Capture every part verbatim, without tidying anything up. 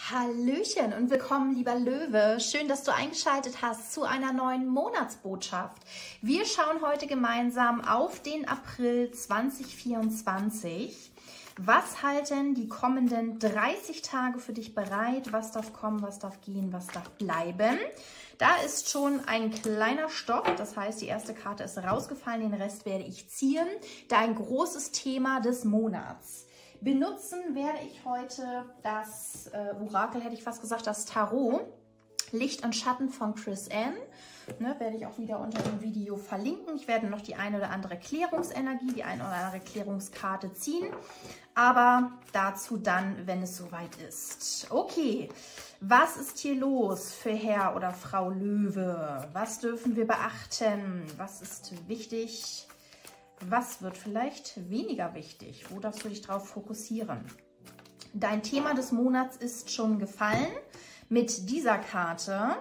Hallöchen und willkommen, lieber Löwe. Schön, dass du eingeschaltet hast zu einer neuen Monatsbotschaft. Wir schauen heute gemeinsam auf den April zweitausendvierundzwanzig. Was halten die kommenden dreißig Tage für dich bereit? Was darf kommen, was darf gehen, was darf bleiben? Da ist schon ein kleiner Stopp, das heißt, die erste Karte ist rausgefallen, den Rest werde ich ziehen. Dein großes Thema des Monats. Benutzen werde ich heute das äh, Orakel, hätte ich fast gesagt, das Tarot. Licht und Schatten von Chris Anne. Ne, werde ich auch wieder unter dem Video verlinken. Ich werde noch die eine oder andere Klärungsenergie, die eine oder andere Klärungskarte ziehen. Aber dazu dann, wenn es soweit ist. Okay, was ist hier los für Herr oder Frau Löwe? Was dürfen wir beachten? Was ist wichtig? Was wird vielleicht weniger wichtig? Wo darfst du dich darauf fokussieren? Dein Thema des Monats ist schon gefallen mit dieser Karte.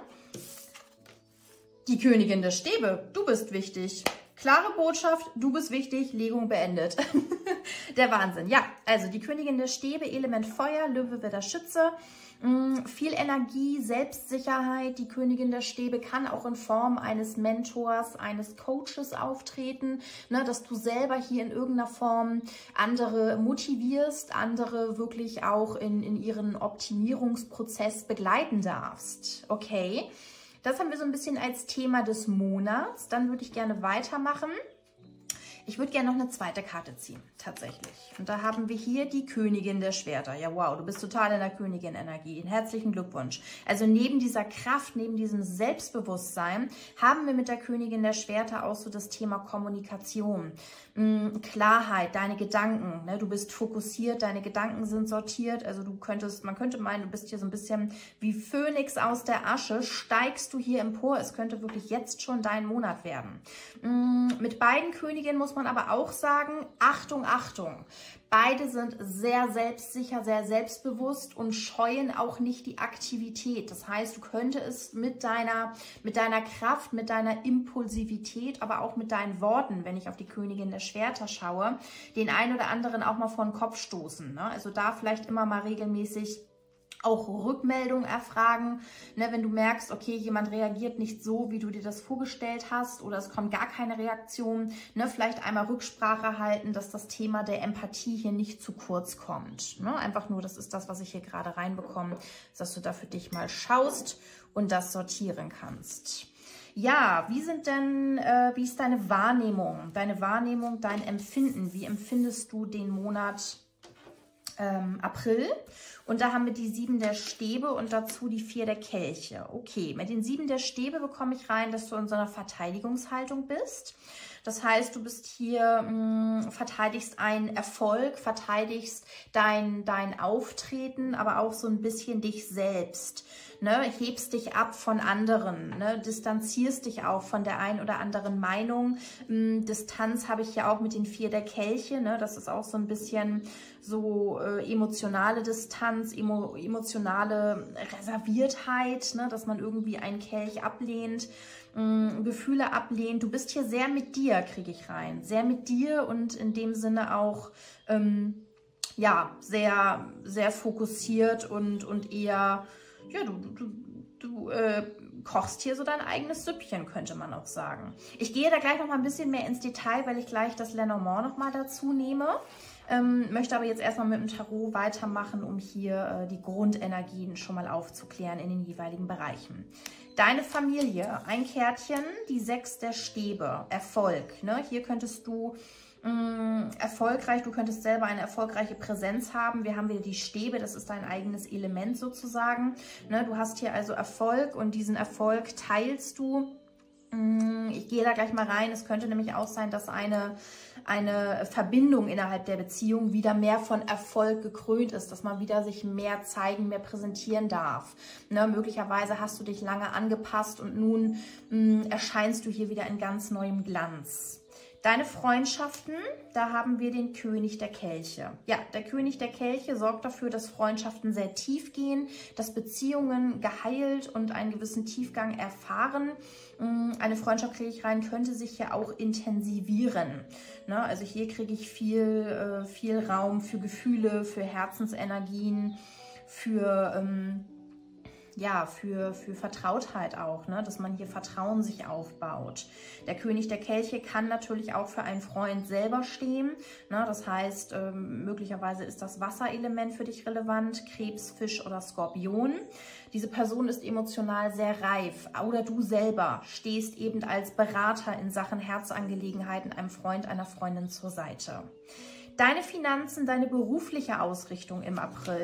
Die Königin der Stäbe. Du bist wichtig. Klare Botschaft, du bist wichtig, Legung beendet. Der Wahnsinn. Ja, also die Königin der Stäbe, Element Feuer, Löwe, Widder, Schütze. Mm, viel Energie, Selbstsicherheit. Die Königin der Stäbe kann auch in Form eines Mentors, eines Coaches auftreten, ne, dass du selber hier in irgendeiner Form andere motivierst, andere wirklich auch in, in ihren Optimierungsprozess begleiten darfst. Okay. Das haben wir so ein bisschen als Thema des Monats. Dann würde ich gerne weitermachen. Ich würde gerne noch eine zweite Karte ziehen, tatsächlich. Und da haben wir hier die Königin der Schwerter. Ja, wow, du bist total in der Königin-Energie. Herzlichen Glückwunsch. Also neben dieser Kraft, neben diesem Selbstbewusstsein haben wir mit der Königin der Schwerter auch so das Thema Kommunikation. Hm, Klarheit, deine Gedanken. Ne? Du bist fokussiert, deine Gedanken sind sortiert. Also du könntest, man könnte meinen, du bist hier so ein bisschen wie Phönix aus der Asche. Steigst du hier empor. Es könnte wirklich jetzt schon dein Monat werden. Hm, mit beiden Königinnen muss man aber auch sagen, Achtung, Achtung. Beide sind sehr selbstsicher, sehr selbstbewusst und scheuen auch nicht die Aktivität. Das heißt, du könntest mit deiner, mit deiner Kraft, mit deiner Impulsivität, aber auch mit deinen Worten, wenn ich auf die Königin der Schwerter schaue, den einen oder anderen auch mal vor den Kopf stoßen. Ne? Also da vielleicht immer mal regelmäßig auch Rückmeldung erfragen, ne, wenn du merkst, okay, jemand reagiert nicht so, wie du dir das vorgestellt hast oder es kommt gar keine Reaktion, ne, vielleicht einmal Rücksprache halten, dass das Thema der Empathie hier nicht zu kurz kommt. Ne? Einfach nur, das ist das, was ich hier gerade reinbekomme, dass du da für dich mal schaust und das sortieren kannst. Ja, wie sind denn, äh, wie ist deine Wahrnehmung, deine Wahrnehmung, dein Empfinden? Wie empfindest du den Monat ähm, April? Und da haben wir die sieben der Stäbe und dazu die vier der Kelche. Okay, mit den sieben der Stäbe bekomme ich rein, dass du in so einer Verteidigungshaltung bist. Das heißt, du bist hier, mh, verteidigst einen Erfolg, verteidigst dein, dein Auftreten, aber auch so ein bisschen dich selbst. Ne? Hebst dich ab von anderen, ne? Distanzierst dich auch von der einen oder anderen Meinung. Mh, Distanz habe ich ja auch mit den vier der Kelche. Ne? Das ist auch so ein bisschen so äh, emotionale Distanz, emo, emotionale Reserviertheit, ne? Dass man irgendwie einen Kelch ablehnt. Gefühle ablehnt. Du bist hier sehr mit dir, kriege ich rein. Sehr mit dir und in dem Sinne auch ähm, ja, sehr, sehr fokussiert und, und eher, ja, du, du, du äh, kochst hier so dein eigenes Süppchen, könnte man auch sagen. Ich gehe da gleich noch mal ein bisschen mehr ins Detail, weil ich gleich das Lenormand noch mal dazu nehme. Ähm, möchte aber jetzt erstmal mit dem Tarot weitermachen, um hier äh, die Grundenergien schon mal aufzuklären in den jeweiligen Bereichen. Deine Familie, ein Kärtchen, die sechs der Stäbe, Erfolg. Ne? Hier könntest du mh, erfolgreich, du könntest selber eine erfolgreiche Präsenz haben. Wir haben wieder die Stäbe, das ist dein eigenes Element sozusagen. Ne? Du hast hier also Erfolg und diesen Erfolg teilst du. Ich gehe da gleich mal rein. Es könnte nämlich auch sein, dass eine, eine Verbindung innerhalb der Beziehung wieder mehr von Erfolg gekrönt ist, dass man wieder sich mehr zeigen, mehr präsentieren darf. Ne, möglicherweise hast du dich lange angepasst und nun mh, erscheinst du hier wieder in ganz neuem Glanz. Deine Freundschaften, da haben wir den König der Kelche. Ja, der König der Kelche sorgt dafür, dass Freundschaften sehr tief gehen, dass Beziehungen geheilt und einen gewissen Tiefgang erfahren. Eine Freundschaft, kriege ich rein, könnte sich ja auch intensivieren. Ne? Also hier kriege ich viel, viel Raum für Gefühle, für Herzensenergien, für, ähm, ja, für, für Vertrautheit auch, ne? Dass man hier Vertrauen sich aufbaut. Der König der Kelche kann natürlich auch für einen Freund selber stehen, ne? Das heißt, ähm, möglicherweise ist das Wasserelement für dich relevant, Krebs, Fisch oder Skorpion. Diese Person ist emotional sehr reif oder du selber stehst eben als Berater in Sachen Herzangelegenheiten einem Freund, einer Freundin zur Seite. Deine Finanzen, deine berufliche Ausrichtung im April.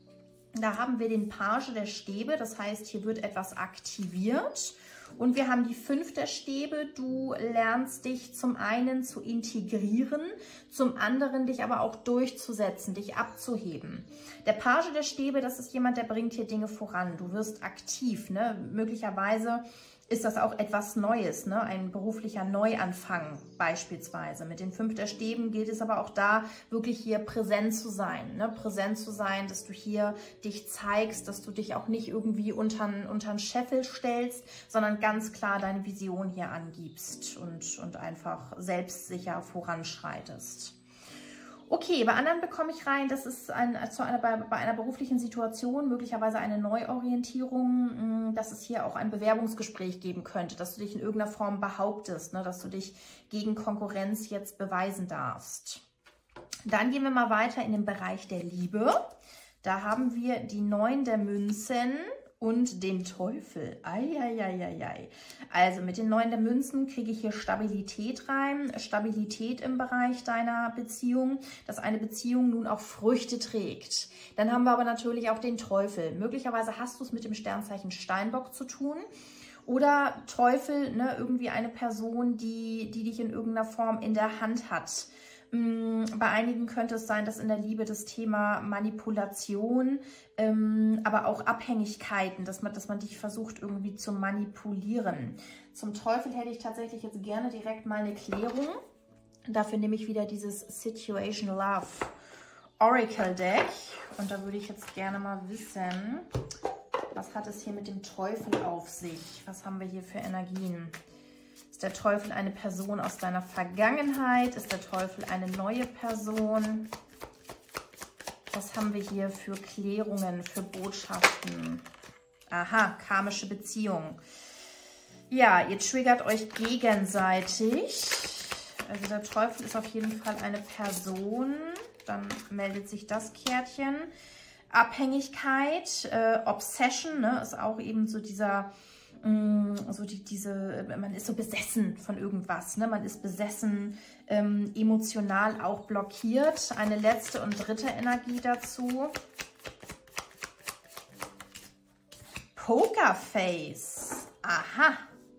Da haben wir den Page der Stäbe, das heißt, hier wird etwas aktiviert. Und wir haben die fünf der Stäbe. Du lernst dich zum einen zu integrieren, zum anderen dich aber auch durchzusetzen, dich abzuheben. Der Page der Stäbe, das ist jemand, der bringt hier Dinge voran. Du wirst aktiv, ne? Möglicherweise ist das auch etwas Neues, ne? Ein beruflicher Neuanfang beispielsweise. Mit den fünf der Stäben gilt es aber auch da, wirklich hier präsent zu sein. Ne? Präsent zu sein, dass du hier dich zeigst, dass du dich auch nicht irgendwie unter den Scheffel stellst, sondern ganz klar deine Vision hier angibst und, und einfach selbstsicher voranschreitest. Okay, bei anderen bekomme ich rein, das ist ein, zu einer, bei, bei einer beruflichen Situation möglicherweise eine Neuorientierung, dass es hier auch ein Bewerbungsgespräch geben könnte, dass du dich in irgendeiner Form behauptest, ne, dass du dich gegen Konkurrenz jetzt beweisen darfst. Dann gehen wir mal weiter in den Bereich der Liebe. Da haben wir die neun der Münzen und den Teufel. Eieieiei. Also mit den neun der Münzen kriege ich hier Stabilität rein. Stabilität im Bereich deiner Beziehung, dass eine Beziehung nun auch Früchte trägt. Dann haben wir aber natürlich auch den Teufel. Möglicherweise hast du es mit dem Sternzeichen Steinbock zu tun. Oder Teufel, ne, irgendwie eine Person, die, die dich in irgendeiner Form in der Hand hat. Bei einigen könnte es sein, dass in der Liebe das Thema Manipulation, ähm, aber auch Abhängigkeiten, dass man, dass man dich versucht irgendwie zu manipulieren. Zum Teufel hätte ich tatsächlich jetzt gerne direkt mal eine Klärung. Dafür nehme ich wieder dieses Situation Love Oracle Deck. Und da würde ich jetzt gerne mal wissen, was hat es hier mit dem Teufel auf sich? Was haben wir hier für Energien? Ist der Teufel eine Person aus deiner Vergangenheit? Ist der Teufel eine neue Person? Was haben wir hier für Klärungen, für Botschaften? Aha, karmische Beziehung. Ja, ihr triggert euch gegenseitig. Also der Teufel ist auf jeden Fall eine Person. Dann meldet sich das Kärtchen. Abhängigkeit, äh, Obsession, ne, ist auch eben so dieser... so die, diese, man ist so besessen von irgendwas, ne? Man ist besessen, ähm, emotional auch blockiert. Eine letzte und dritte Energie dazu. Pokerface. Aha.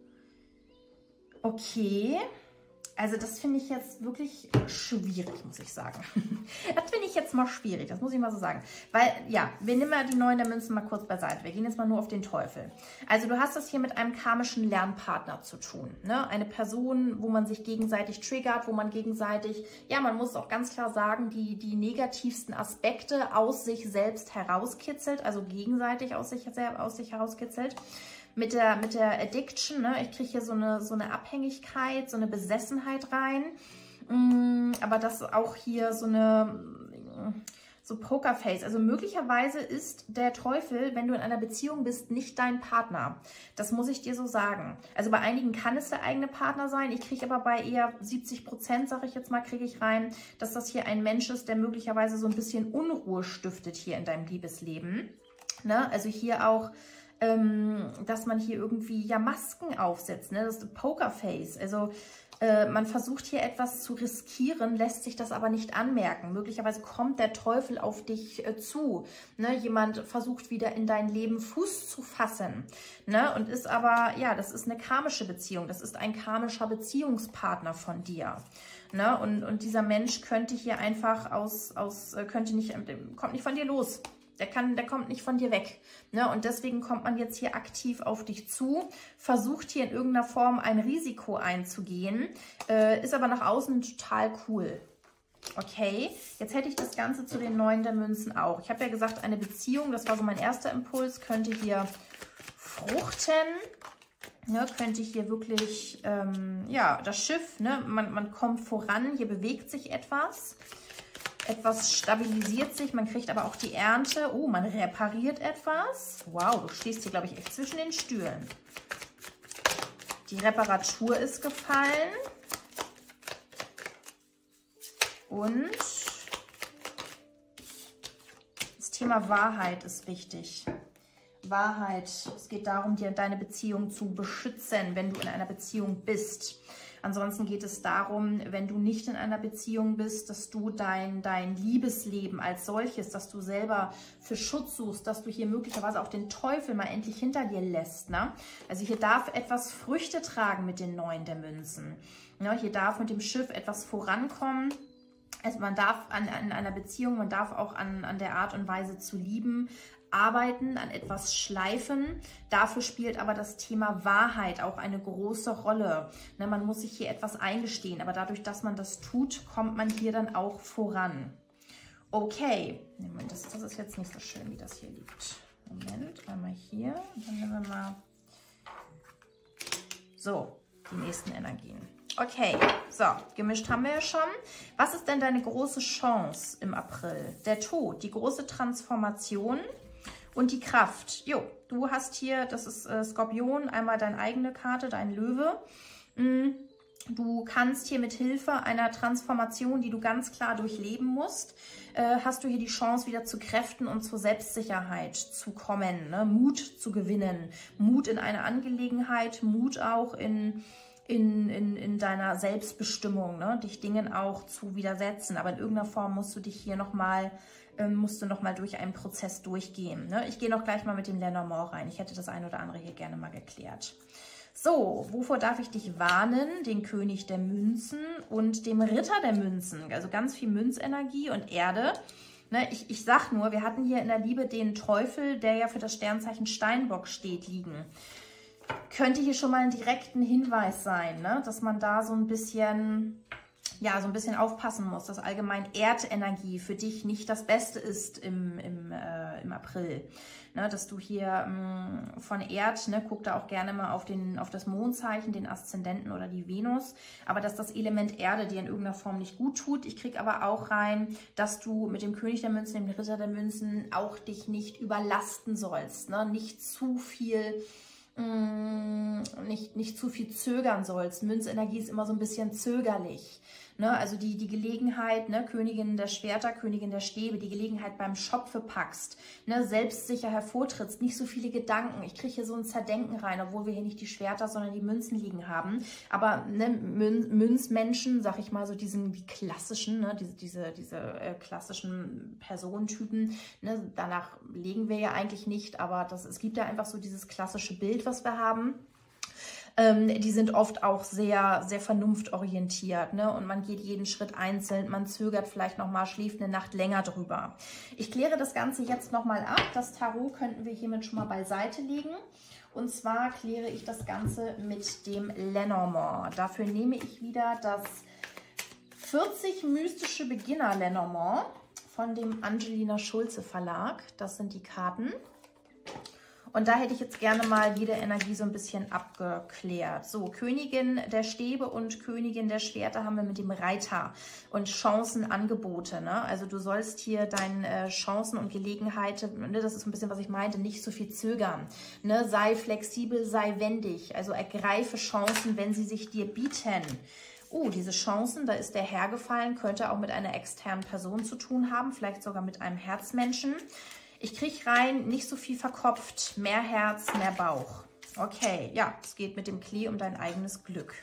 Okay. Also das finde ich jetzt wirklich schwierig, muss ich sagen. Das finde ich jetzt mal schwierig, das muss ich mal so sagen. Weil, ja, wir nehmen mal die neun der Münzen mal kurz beiseite. Wir gehen jetzt mal nur auf den Teufel. Also du hast es hier mit einem karmischen Lernpartner zu tun. Ne? Eine Person, wo man sich gegenseitig triggert, wo man gegenseitig, ja, man muss auch ganz klar sagen, die, die negativsten Aspekte aus sich selbst herauskitzelt, also gegenseitig aus sich, aus sich herauskitzelt. Mit der, mit der Addiction, ne? Ich kriege hier so eine, so eine Abhängigkeit, so eine Besessenheit rein. Mm, aber das auch hier so eine, so Pokerface. Also möglicherweise ist der Teufel, wenn du in einer Beziehung bist, nicht dein Partner. Das muss ich dir so sagen. Also bei einigen kann es der eigene Partner sein. Ich kriege aber bei eher siebzig Prozent, sage ich jetzt mal, kriege ich rein, dass das hier ein Mensch ist, der möglicherweise so ein bisschen Unruhe stiftet hier in deinem Liebesleben. Ne? Also hier auch... dass man hier irgendwie ja Masken aufsetzt, ne? Das ist Pokerface. Also äh, man versucht hier etwas zu riskieren, lässt sich das aber nicht anmerken. Möglicherweise kommt der Teufel auf dich äh, zu. Ne? Jemand versucht wieder in dein Leben Fuß zu fassen. Ne? Und ist aber, ja, das ist eine karmische Beziehung. Das ist ein karmischer Beziehungspartner von dir. Ne? Und, und dieser Mensch könnte hier einfach aus, aus könnte nicht, kommt nicht von dir los. Der, kann, der kommt nicht von dir weg. Ne? Und deswegen kommt man jetzt hier aktiv auf dich zu, versucht hier in irgendeiner Form ein Risiko einzugehen, äh, ist aber nach außen total cool. Okay, jetzt hätte ich das Ganze zu den neun der Münzen auch. Ich habe ja gesagt, eine Beziehung, das war so mein erster Impuls, könnte hier fruchten. Ne, könnte hier wirklich, ähm, ja, das Schiff, ne, man, man kommt voran, hier bewegt sich etwas. Etwas stabilisiert sich, man kriegt aber auch die Ernte. Oh, man repariert etwas. Wow, du stehst hier, glaube ich, echt zwischen den Stühlen. Die Reparatur ist gefallen. Und das Thema Wahrheit ist wichtig. Wahrheit, es geht darum, dir deine Beziehung zu beschützen, wenn du in einer Beziehung bist. Ansonsten geht es darum, wenn du nicht in einer Beziehung bist, dass du dein, dein Liebesleben als solches, dass du selber für Schutz suchst, dass du hier möglicherweise auch den Teufel mal endlich hinter dir lässt. Ne? Also hier darf etwas Früchte tragen mit den Neuen der Münzen. Ne? Hier darf mit dem Schiff etwas vorankommen. Also man darf an, an einer Beziehung, man darf auch an, an der Art und Weise zu lieben, arbeiten, an etwas schleifen. Dafür spielt aber das Thema Wahrheit auch eine große Rolle. Ne, man muss sich hier etwas eingestehen, aber dadurch, dass man das tut, kommt man hier dann auch voran. Okay, das, das ist jetzt nicht so schön, wie das hier liegt. Moment, einmal hier, dann nehmen wir mal so die nächsten Energien. Okay, so, gemischt haben wir ja schon. Was ist denn deine große Chance im April? Der Tod, die große Transformation und die Kraft. Jo, du hast hier, das ist äh, Skorpion, einmal deine eigene Karte, dein Löwe. Mm, du kannst hier mit Hilfe einer Transformation, die du ganz klar durchleben musst, äh, hast du hier die Chance, wieder zu Kräften und zur Selbstsicherheit zu kommen, ne? Mut zu gewinnen, Mut in eine Angelegenheit, Mut auch in... In, in, in deiner Selbstbestimmung, ne? Dich Dingen auch zu widersetzen. Aber in irgendeiner Form musst du dich hier nochmal, ähm, musst du nochmal durch einen Prozess durchgehen. Ne? Ich gehe noch gleich mal mit dem Lenormand rein. Ich hätte das eine oder andere hier gerne mal geklärt. So, wovor darf ich dich warnen? Den König der Münzen und dem Ritter der Münzen. Also ganz viel Münzenergie und Erde. Ne, ich, ich sag nur, wir hatten hier in der Liebe den Teufel, der ja für das Sternzeichen Steinbock steht, liegen. Könnte hier schon mal einen direkten Hinweis sein, ne? Dass man da so ein bisschen, ja, so ein bisschen aufpassen muss, dass allgemein Erdenergie für dich nicht das Beste ist im, im, äh, im April. Ne? Dass du hier mh, von Erd, ne, guck da auch gerne mal auf, den, auf das Mondzeichen, den Aszendenten oder die Venus, aber dass das Element Erde dir in irgendeiner Form nicht gut tut. Ich kriege aber auch rein, dass du mit dem König der Münzen, dem Ritter der Münzen auch dich nicht überlasten sollst, ne? Nicht zu viel... Nicht, nicht zu viel zögern sollst. Münzenergie ist immer so ein bisschen zögerlich. Ne? Also die, die Gelegenheit, ne? Königin der Schwerter, Königin der Stäbe, die Gelegenheit beim Schopfe packst, ne? Selbstsicher hervortrittst, nicht so viele Gedanken. Ich kriege hier so ein Zerdenken rein, obwohl wir hier nicht die Schwerter, sondern die Münzen liegen haben. Aber ne, Mün Münzmenschen, sag ich mal, so diesen die klassischen, ne? diese, diese, diese äh, klassischen Personentypen, ne? Danach legen wir ja eigentlich nicht, aber das, es gibt ja einfach so dieses klassische Bild, was wir haben. Ähm, die sind oft auch sehr, sehr vernunftorientiert, ne? Und man geht jeden Schritt einzeln, man zögert vielleicht nochmal, schläft eine Nacht länger drüber. Ich kläre das Ganze jetzt nochmal ab. Das Tarot könnten wir hiermit schon mal beiseite legen. Und zwar kläre ich das Ganze mit dem Lenormand. Dafür nehme ich wieder das vierzig mystische Beginner Lenormand von dem Angelina Schulze Verlag. Das sind die Karten. Und da hätte ich jetzt gerne mal jede Energie so ein bisschen abgeklärt. So, Königin der Stäbe und Königin der Schwerter haben wir mit dem Reiter und Chancenangebote. Ne? Also du sollst hier deine äh, Chancen und Gelegenheiten, ne, das ist ein bisschen, was ich meinte, nicht so viel zögern. Ne? Sei flexibel, sei wendig. Also ergreife Chancen, wenn sie sich dir bieten. Oh, diese Chancen, da ist der Herr gefallen, könnte auch mit einer externen Person zu tun haben, vielleicht sogar mit einem Herzmenschen. Ich kriege rein, nicht so viel verkopft, mehr Herz, mehr Bauch. Okay, ja, es geht mit dem Klee um dein eigenes Glück.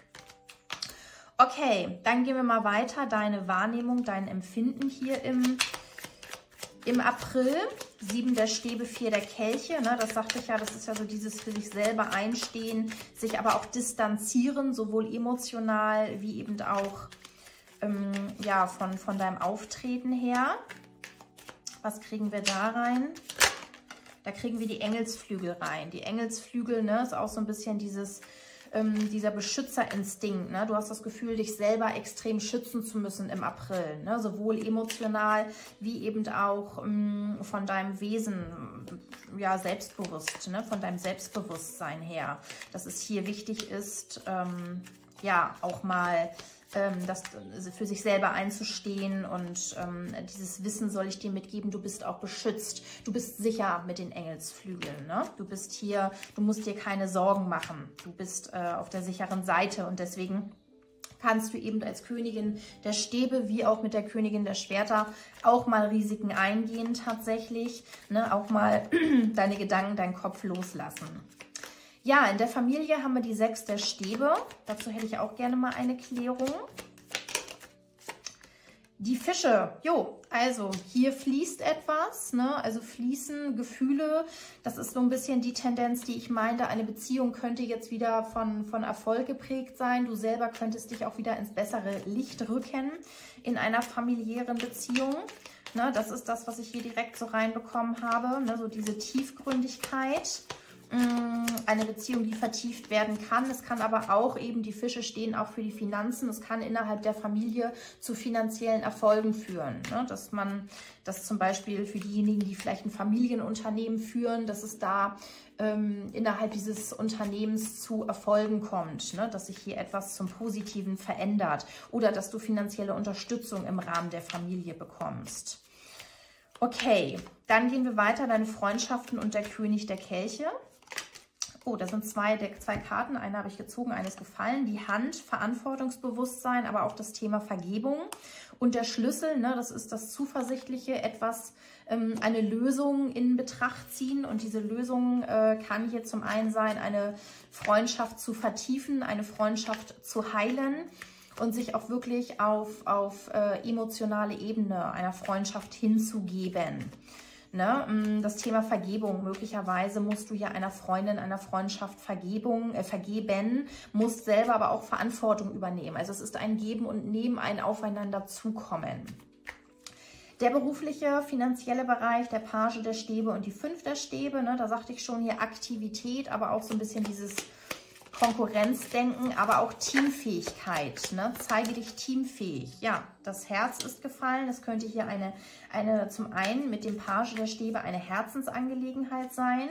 Okay, dann gehen wir mal weiter. Deine Wahrnehmung, dein Empfinden hier im, im April. Sieben der Stäbe, vier der Kelche. Ne, das sagte ich ja, das ist ja so dieses für sich selber einstehen, sich aber auch distanzieren, sowohl emotional wie eben auch ähm, ja, von, von deinem Auftreten her. Was kriegen wir da rein? Da kriegen wir die Engelsflügel rein. Die Engelsflügel, ne, ist auch so ein bisschen dieses, ähm, dieser Beschützerinstinkt. Ne? Du hast das Gefühl, dich selber extrem schützen zu müssen im April. Ne? Sowohl emotional wie eben auch ähm, von deinem Wesen, ja, selbstbewusst, ne? Von deinem Selbstbewusstsein her. Dass es hier wichtig ist, ähm, ja, auch mal ähm, das für sich selber einzustehen und ähm, dieses Wissen soll ich dir mitgeben, du bist auch beschützt, du bist sicher mit den Engelsflügeln, ne? Du bist hier, du musst dir keine Sorgen machen, du bist äh, auf der sicheren Seite und deswegen kannst du eben als Königin der Stäbe wie auch mit der Königin der Schwerter auch mal Risiken eingehen tatsächlich, ne? Auch mal deine Gedanken, deinen Kopf loslassen. Ja, in der Familie haben wir die sechs der Stäbe. Dazu hätte ich auch gerne mal eine Klärung. Die Fische, jo, also hier fließt etwas, ne? Also fließen Gefühle, das ist so ein bisschen die Tendenz, die ich meinte, eine Beziehung könnte jetzt wieder von, von Erfolg geprägt sein, du selber könntest dich auch wieder ins bessere Licht rücken in einer familiären Beziehung, ne? Das ist das, was ich hier direkt so reinbekommen habe, ne? So diese Tiefgründigkeit. Eine Beziehung, die vertieft werden kann. Es kann aber auch eben, die Fische stehen auch für die Finanzen. Es kann innerhalb der Familie zu finanziellen Erfolgen führen. Ne? Dass man, dass zum Beispiel für diejenigen, die vielleicht ein Familienunternehmen führen, dass es da ähm, innerhalb dieses Unternehmens zu Erfolgen kommt. Ne? Dass sich hier etwas zum Positiven verändert. Oder dass du finanzielle Unterstützung im Rahmen der Familie bekommst. Okay, dann gehen wir weiter. Deine Freundschaften und der König der Kelche. Oh, da sind zwei, zwei Karten. Eine habe ich gezogen, eine ist gefallen. Die Hand, Verantwortungsbewusstsein, aber auch das Thema Vergebung. Und der Schlüssel, ne, das ist das Zuversichtliche, etwas, ähm, eine Lösung in Betracht ziehen. Und diese Lösung äh, kann hier zum einen sein, eine Freundschaft zu vertiefen, eine Freundschaft zu heilen und sich auch wirklich auf, auf äh, emotionale Ebene einer Freundschaft hinzugeben. Ne? Das Thema Vergebung, möglicherweise musst du ja einer Freundin, einer Freundschaft Vergebung, äh, vergeben, musst selber aber auch Verantwortung übernehmen. Also es ist ein Geben und Nehmen, ein Aufeinander zukommen. Der berufliche, finanzielle Bereich, der Page der Stäbe und die fünf der Stäbe, ne? Da sagte ich schon hier Aktivität, aber auch so ein bisschen dieses Konkurrenzdenken, aber auch Teamfähigkeit. Ne? Zeige dich teamfähig. Ja, das Herz ist gefallen. Es könnte hier eine, eine zum einen mit dem Page der Stäbe eine Herzensangelegenheit sein.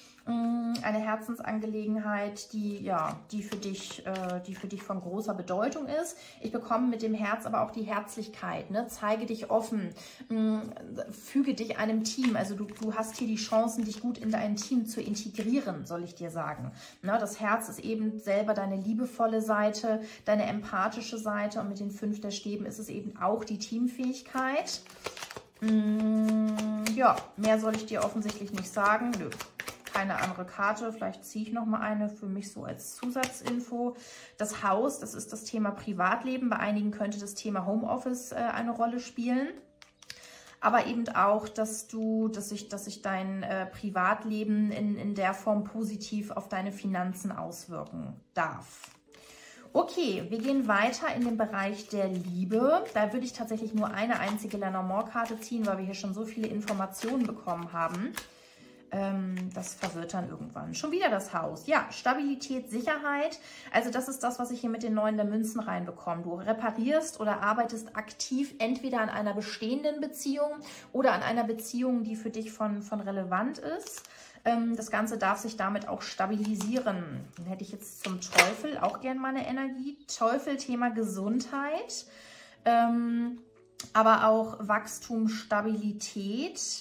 Eine Herzensangelegenheit, die, ja, die, für dich, äh, die für dich von großer Bedeutung ist. Ich bekomme mit dem Herz aber auch die Herzlichkeit. Ne? Zeige dich offen, mh, füge dich einem Team. Also du, du hast hier die Chancen, dich gut in dein Team zu integrieren, soll ich dir sagen. Ne? Das Herz ist eben selber deine liebevolle Seite, deine empathische Seite. Und mit den fünf der Stäben ist es eben auch die Teamfähigkeit. Mh, ja, mehr soll ich dir offensichtlich nicht sagen. Nö. Eine andere Karte, vielleicht ziehe ich noch mal eine für mich so als Zusatzinfo. Das Haus, das ist das Thema Privatleben. Bei einigen könnte das Thema Homeoffice äh, eine Rolle spielen. Aber eben auch, dass du, dass sich, dass sich dein äh, Privatleben in, in der Form positiv auf deine Finanzen auswirken darf. Okay, wir gehen weiter in den Bereich der Liebe. Da würde ich tatsächlich nur eine einzige Lenormand-Karte ziehen, weil wir hier schon so viele Informationen bekommen haben. Das verwirrt dann irgendwann. Schon wieder das Haus. Ja, Stabilität, Sicherheit. Also das ist das, was ich hier mit den neun der Münzen reinbekomme. Du reparierst oder arbeitest aktiv entweder an einer bestehenden Beziehung oder an einer Beziehung, die für dich von, von relevant ist. Das Ganze darf sich damit auch stabilisieren. Dann hätte ich jetzt zum Teufel auch gerne meine Energie. Teufel, Thema Gesundheit, aber auch Wachstum, Stabilität.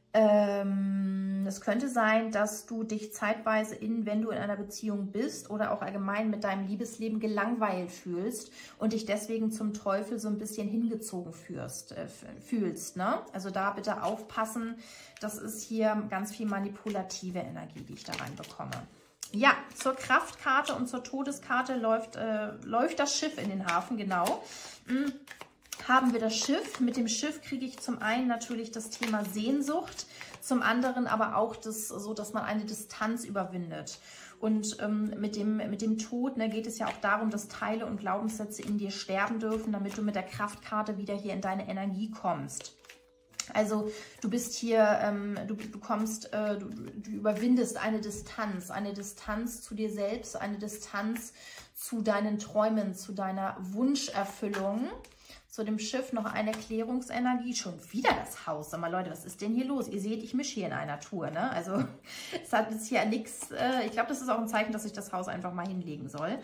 Es könnte sein, dass du dich zeitweise, in, wenn du in einer Beziehung bist oder auch allgemein mit deinem Liebesleben gelangweilt fühlst und dich deswegen zum Teufel so ein bisschen hingezogen fühlst. Äh, fühlst ne? Also da bitte aufpassen, das ist hier ganz viel manipulative Energie, die ich da reinbekomme. Ja, zur Kraftkarte und zur Todeskarte läuft, äh, läuft das Schiff in den Hafen, genau. Hm. Haben wir das Schiff. Mit dem Schiff kriege ich zum einen natürlich das Thema Sehnsucht, zum anderen aber auch das, so, dass man eine Distanz überwindet. Und ähm, mit, dem, mit dem Tod ne, geht es ja auch darum, dass Teile und Glaubenssätze in dir sterben dürfen, damit du mit der Kraftkarte wieder hier in deine Energie kommst. Also du bist hier, ähm, du, du kommst, äh, du, du überwindest eine Distanz, eine Distanz zu dir selbst, eine Distanz zu deinen Träumen, zu deiner Wunscherfüllung. Zu dem Schiff noch eine Klärungsenergie. Schon wieder das Haus. Sag mal, Leute, was ist denn hier los? Ihr seht, ich mische hier in einer Tour. Ne? Also es hat jetzt hier nichts. Äh, ich glaube, das ist auch ein Zeichen, dass ich das Haus einfach mal hinlegen soll.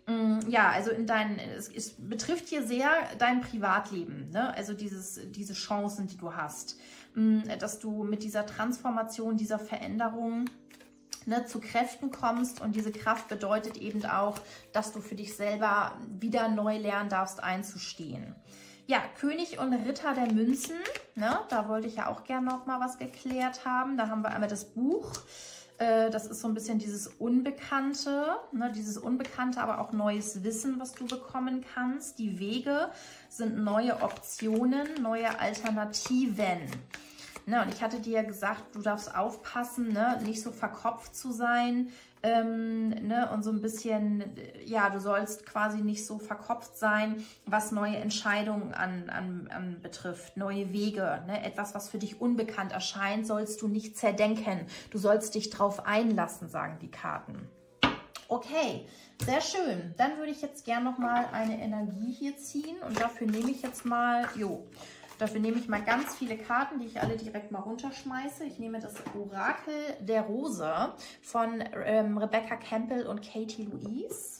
Ja, also in dein, es, es betrifft hier sehr dein Privatleben, ne? Also dieses, diese Chancen, die du hast, dass du mit dieser Transformation, dieser Veränderung, ne, zu Kräften kommst, und diese Kraft bedeutet eben auch, dass du für dich selber wieder neu lernen darfst, einzustehen. Ja, König und Ritter der Münzen, ne? Da wollte ich ja auch gerne noch mal was geklärt haben. Da haben wir einmal das Buch. Das ist so ein bisschen dieses Unbekannte, ne, dieses Unbekannte, aber auch neues Wissen, was du bekommen kannst. Die Wege sind neue Optionen, neue Alternativen. Ne, und ich hatte dir ja gesagt, du darfst aufpassen, ne, nicht so verkopft zu sein, ähm, ne, und so ein bisschen, ja, du sollst quasi nicht so verkopft sein, was neue Entscheidungen an, an, an betrifft, neue Wege, ne, etwas, was für dich unbekannt erscheint, sollst du nicht zerdenken. Du sollst dich drauf einlassen, sagen die Karten. Okay, sehr schön. Dann würde ich jetzt gerne noch mal eine Energie hier ziehen, und dafür nehme ich jetzt mal, jo, Dafür nehme ich mal ganz viele Karten, die ich alle direkt mal runterschmeiße. Ich nehme das Orakel der Rose von ähm, Rebecca Campbell und Katie Louise.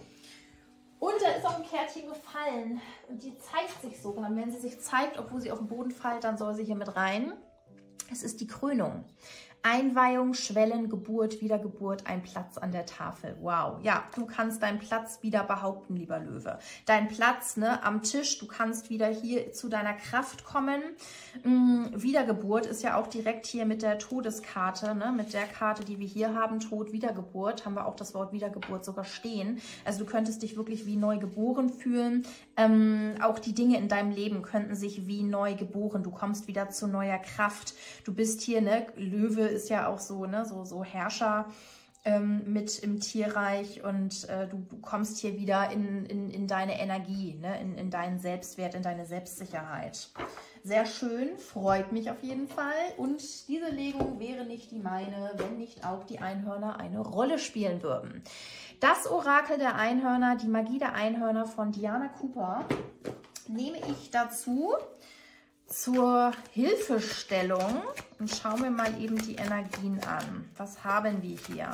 Und da ist auch ein Kärtchen gefallen. Und die zeigt sich sogar. Und wenn sie sich zeigt, obwohl sie auf den Boden fällt, dann soll sie hier mit rein. Es ist die Krönung. Einweihung, Schwellen, Geburt, Wiedergeburt, ein Platz an der Tafel. Wow, ja, du kannst deinen Platz wieder behaupten, lieber Löwe. Dein Platz, ne, am Tisch, du kannst wieder hier zu deiner Kraft kommen. Hm, Wiedergeburt ist ja auch direkt hier mit der Todeskarte, ne, mit der Karte, die wir hier haben, Tod, Wiedergeburt, haben wir auch das Wort Wiedergeburt sogar stehen. Also du könntest dich wirklich wie neu geboren fühlen. Ähm, auch die Dinge in deinem Leben könnten sich wie neu geboren. Du kommst wieder zu neuer Kraft. Du bist hier, ne, Löwe ist ja auch so, ne, so, so Herrscher ähm, mit im Tierreich, und äh, du, du kommst hier wieder in, in, in deine Energie, ne, in, in deinen Selbstwert, in deine Selbstsicherheit. Sehr schön, freut mich auf jeden Fall, und diese Legung wäre nicht die meine, wenn nicht auch die Einhörner eine Rolle spielen würden. Das Orakel der Einhörner, die Magie der Einhörner von Diana Cooper, nehme ich dazu zur Hilfestellung, und schauen wir mal eben die Energien an. Was haben wir hier?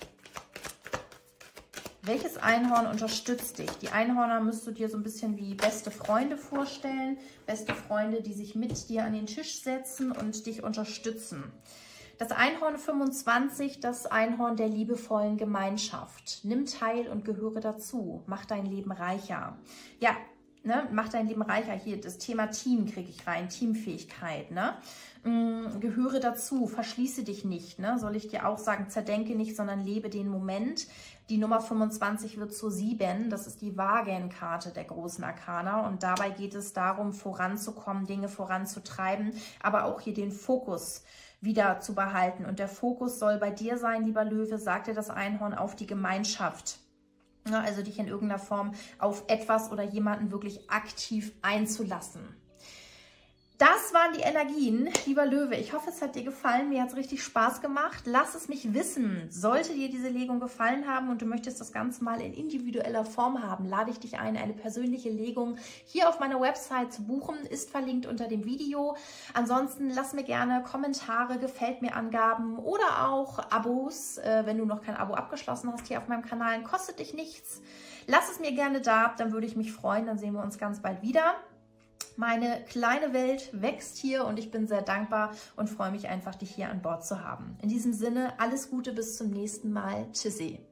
Welches Einhorn unterstützt dich? Die Einhörner müsst du dir so ein bisschen wie beste Freunde vorstellen. Beste Freunde, die sich mit dir an den Tisch setzen und dich unterstützen. Das Einhorn fünfundzwanzig, das Einhorn der liebevollen Gemeinschaft. Nimm teil und gehöre dazu. Mach dein Leben reicher. Ja, ne, mach dein Leben reicher. Hier, das Thema Team kriege ich rein, Teamfähigkeit, ne? Mm, gehöre dazu, verschließe dich nicht, ne? Soll ich dir auch sagen, zerdenke nicht, sondern lebe den Moment. Die Nummer fünfundzwanzig wird zu sieben, das ist die Waagenkarte der großen Arkana, und dabei geht es darum, voranzukommen, Dinge voranzutreiben, aber auch hier den Fokus wieder zu behalten. Und der Fokus soll bei dir sein, lieber Löwe, sagte das Einhorn, auf die Gemeinschaft. Also dich in irgendeiner Form auf etwas oder jemanden wirklich aktiv einzulassen. Das waren die Energien, lieber Löwe. Ich hoffe, es hat dir gefallen. Mir hat es richtig Spaß gemacht. Lass es mich wissen. Sollte dir diese Legung gefallen haben und du möchtest das Ganze mal in individueller Form haben, lade ich dich ein, eine persönliche Legung hier auf meiner Website zu buchen. Ist verlinkt unter dem Video. Ansonsten lass mir gerne Kommentare, gefällt mir Angaben oder auch Abos, äh, wenn du noch kein Abo abgeschlossen hast hier auf meinem Kanal. Kostet dich nichts. Lass es mir gerne da, dann würde ich mich freuen. Dann sehen wir uns ganz bald wieder. Meine kleine Welt wächst hier, und ich bin sehr dankbar und freue mich einfach, dich hier an Bord zu haben. In diesem Sinne, alles Gute, bis zum nächsten Mal. Tschüssi.